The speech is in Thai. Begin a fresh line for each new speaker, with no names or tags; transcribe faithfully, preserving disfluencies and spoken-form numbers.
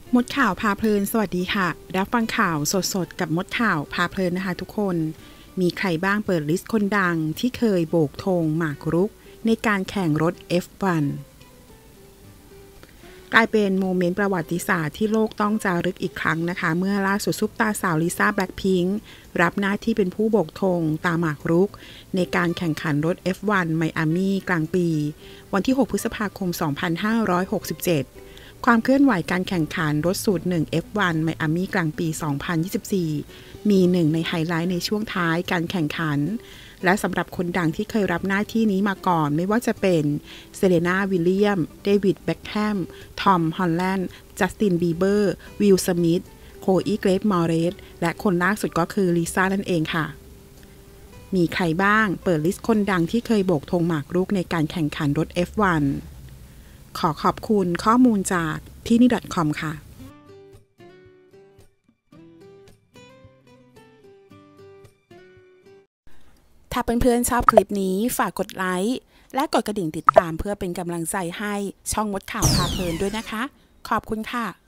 มดข่าวพาเพลินสวัสดีค่ะรับฟังข่าวสดๆกับมดข่าวพาเพลินนะคะทุกคนมีใครบ้างเปิดลิสต์คนดังที่เคยโบกธงหมากรุกในการแข่งรถ เอฟ วัน กลายเป็นโมเมนต์ประวัติศาสตร์ที่โลกต้องจารึกอีกครั้งนะคะเมื่อล่าสุดซุปตาสาวลิซ่าแบล็คพิงค์รับหน้าที่เป็นผู้โบกธงตามหมากรุกในการแข่งขันรถ เอฟ วัน ไมอามี่กลางปีวันที่หกพฤษภาคมสองพันห้าร้อยหกสิบเจ็ดความเคลื่อนไหวการแข่งขันรถสูตรหนึ่ง เอฟ วัน ไมอามี่กลางปีสองพันยี่สิบสี่มีหนึ่งในไฮไลท์ในช่วงท้ายการแข่งขันและสำหรับคนดังที่เคยรับหน้าที่นี้มาก่อนไม่ว่าจะเป็นเซเลนาวิลเลียมเดวิดแบ็คแฮมทอมฮอลแลนด์จัสตินบีเบอร์วิลสมิธโคอีเกรฟมอร์เรสและคนล่าสุดก็คือลิซ่านั่นเองค่ะมีใครบ้างเปิดลิสต์คนดังที่เคยโบกธงหมากรุกในการแข่งขันรถ เอฟ วัน ขอขอบคุณข้อมูลจากที่นี่ .com ค่ะถ้าเพื่อนๆชอบคลิปนี้ฝากกดไลค์และกดกระดิ่งติดตามเพื่อเป็นกำลังใจให้ช่องมดข่าวพาเพลินด้วยนะคะขอบคุณค่ะ